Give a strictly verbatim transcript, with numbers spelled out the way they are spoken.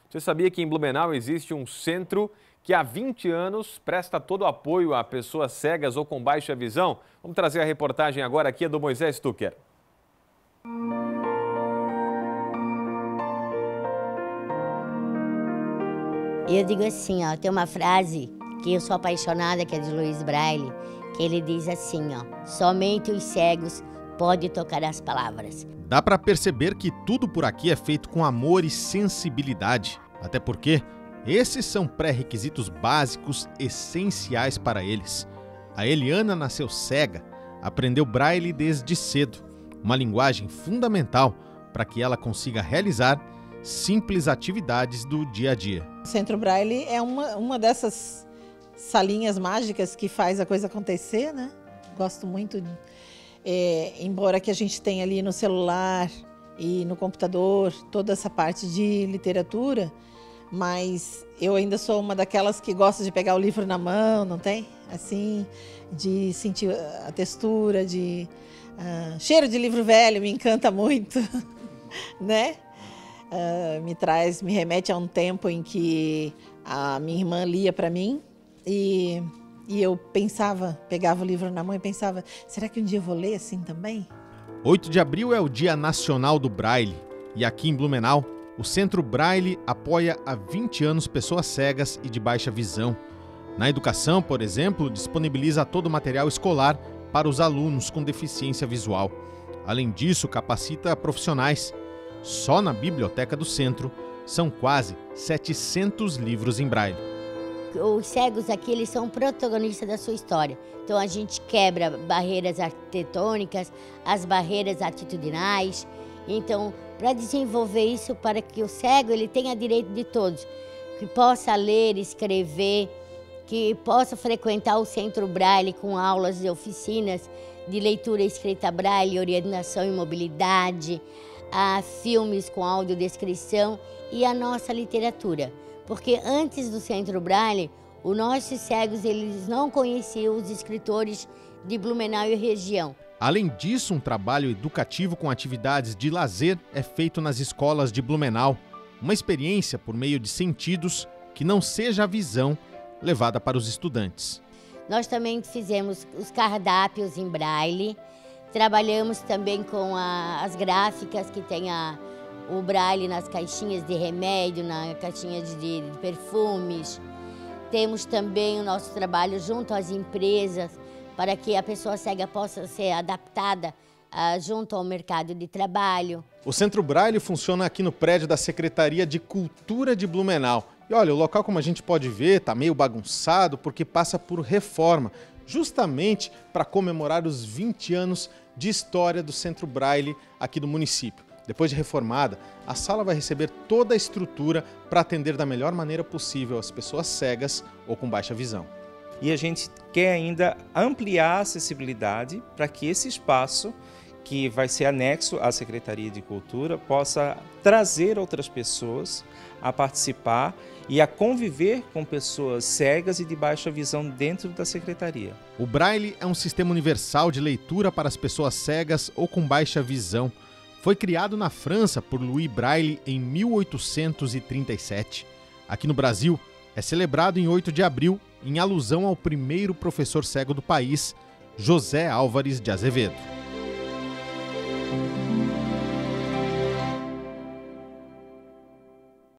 Você sabia que em Blumenau existe um centro que há vinte anos presta todo o apoio a pessoas cegas ou com baixa visão? Vamos trazer a reportagem agora aqui, é do Moisés Tucker. Eu digo assim, ó, tem uma frase que eu sou apaixonada, que é de Louis Braille, que ele diz assim, ó, somente os cegos podem tocar as palavras. Dá para perceber que tudo por aqui é feito com amor e sensibilidade, até porque esses são pré-requisitos básicos essenciais para eles. A Eliana nasceu cega, aprendeu Braille desde cedo, uma linguagem fundamental para que ela consiga realizar simples atividades do dia a dia. O Centro Braille é uma, uma dessas salinhas mágicas que faz a coisa acontecer, né? Gosto muito, é, embora que a gente tenha ali no celular e no computador toda essa parte de literatura, mas eu ainda sou uma daquelas que gosta de pegar o livro na mão, não tem? Assim, de sentir a textura, de uh, cheiro de livro velho, me encanta muito, né? Uh, me traz, me remete a um tempo em que a minha irmã lia para mim e, e eu pensava, pegava o livro na mão e pensava, será que um dia eu vou ler assim também? oito de abril é o Dia Nacional do Braille e aqui em Blumenau, o Centro Braille apoia há vinte anos pessoas cegas e de baixa visão. Na educação, por exemplo, disponibiliza todo o material escolar para os alunos com deficiência visual. Além disso, capacita profissionais. Só na biblioteca do centro são quase setecentos livros em Braille. Os cegos aqui, eles são protagonistas da sua história. Então a gente quebra barreiras arquitetônicas, as barreiras atitudinais. Então, para desenvolver isso, para que o cego ele tenha direito de todos, que possa ler, escrever, que possa frequentar o Centro Braille com aulas e oficinas de leitura e escrita Braille, orientação e mobilidade, a filmes com audiodescrição e a nossa literatura. Porque antes do Centro Braille, os nossos cegos eles não conheciam os escritores de Blumenau e região. Além disso, um trabalho educativo com atividades de lazer é feito nas escolas de Blumenau. Uma experiência por meio de sentidos que não seja a visão levada para os estudantes. Nós também fizemos os cardápios em Braille. Trabalhamos também com a, as gráficas que tem a, o Braille nas caixinhas de remédio, na caixinha de, de perfumes. Temos também o nosso trabalho junto às empresas para que a pessoa cega possa ser adaptada uh, junto ao mercado de trabalho. O Centro Braille funciona aqui no prédio da Secretaria de Cultura de Blumenau. E olha, o local, como a gente pode ver, está meio bagunçado porque passa por reforma, justamente para comemorar os vinte anos de história do Centro Braille aqui do município. Depois de reformada, a sala vai receber toda a estrutura para atender da melhor maneira possível as pessoas cegas ou com baixa visão. E a gente quer ainda ampliar a acessibilidade para que esse espaço, que vai ser anexo à Secretaria de Cultura, possa trazer outras pessoas a participar e a conviver com pessoas cegas e de baixa visão dentro da Secretaria. O Braille é um sistema universal de leitura para as pessoas cegas ou com baixa visão. Foi criado na França por Louis Braille em mil oitocentos e trinta e sete. Aqui no Brasil, é celebrado em oito de abril, em alusão ao primeiro professor cego do país, José Álvares de Azevedo.